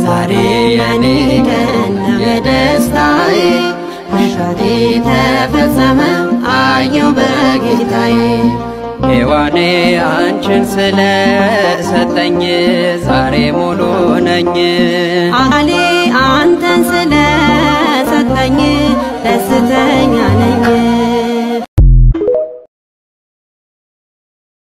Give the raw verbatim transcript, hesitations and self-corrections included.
ዛሬ የኔ ቀን የደስታዬ መሻቴ ተፈጸመ አየሁ በጌታዬ ሔዋኔ አንቺን ስለሰጠኝ ዛሬ ሙሉ ነኝ አካሌ አንተን ስለሰጠኝ ደስተኛ